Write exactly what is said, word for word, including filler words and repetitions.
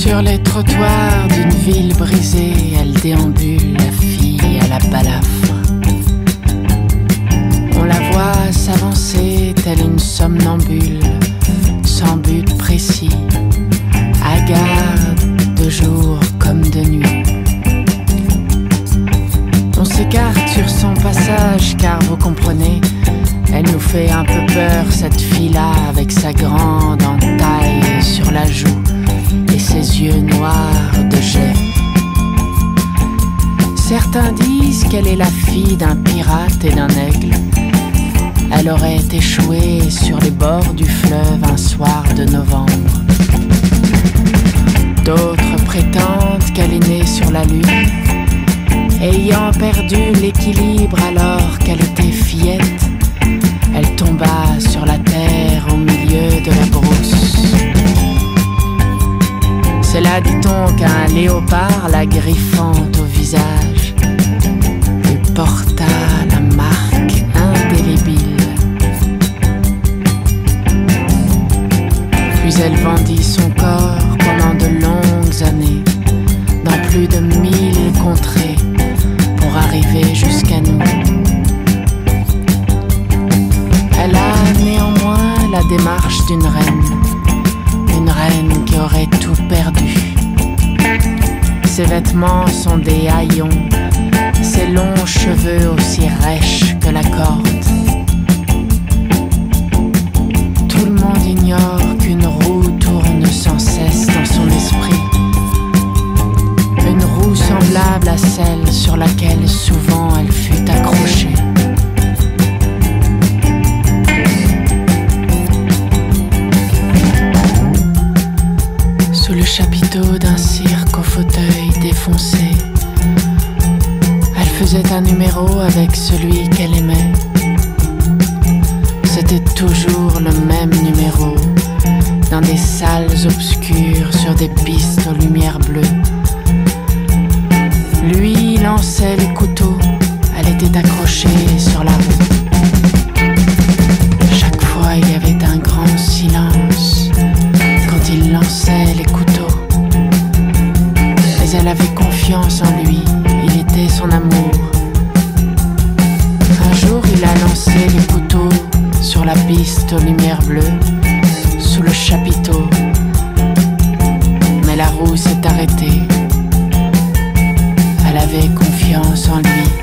Sur les trottoirs d'une ville brisée, elle déambule, la fille à la balafre. On la voit s'avancer telle une somnambule, sans but précis, hagarde de jour comme de nuit. On s'écarte sur son passage car vous comprenez, elle nous fait un peu peur cette fille-là avec sa grande entaille sur la joue et ses yeux noirs de jet. Certains disent qu'elle est la fille d'un pirate et d'un aigle. Elle aurait échoué sur les bords du fleuve un soir de novembre. D'autres prétendent qu'elle est née sur la lune, ayant perdu l'équilibre alors qu'elle était fillette. Elle tomba sur la terre au milieu de la brousse. C'est là, dit-on, qu'un léopard la griffante au visage lui porta la marque indélébile. Puis elle vendit son corps pendant de longues années dans plus de mille contrées pour arriver jusqu'à nous. Elle a néanmoins la démarche d'une reine, une reine qui aurait tout perdu. Ses vêtements sont des haillons, ses longs cheveux aussi rêches que la corde. Tout le monde ignore qu'une roue tourne sans cesse dans son esprit, une roue semblable à celle sur laquelle souvent elle fut accrochée. Sous le chapiteau d'un cirque au fauteuil défoncé, elle faisait un numéro avec celui qu'elle aimait. C'était toujours le même numéro, dans des salles obscures sur des pistes aux lumières bleues. Lui lançait les couteaux, elle était accrochée sur la roue. Chaque fois il y avait un grand silence quand il lançait les couteaux. Mais elle avait confiance en lui, il était son amour. Un jour il a lancé les couteaux sur la piste aux lumières bleues, sous le chapiteau. Mais la roue s'est arrêtée. Elle avait confiance en lui.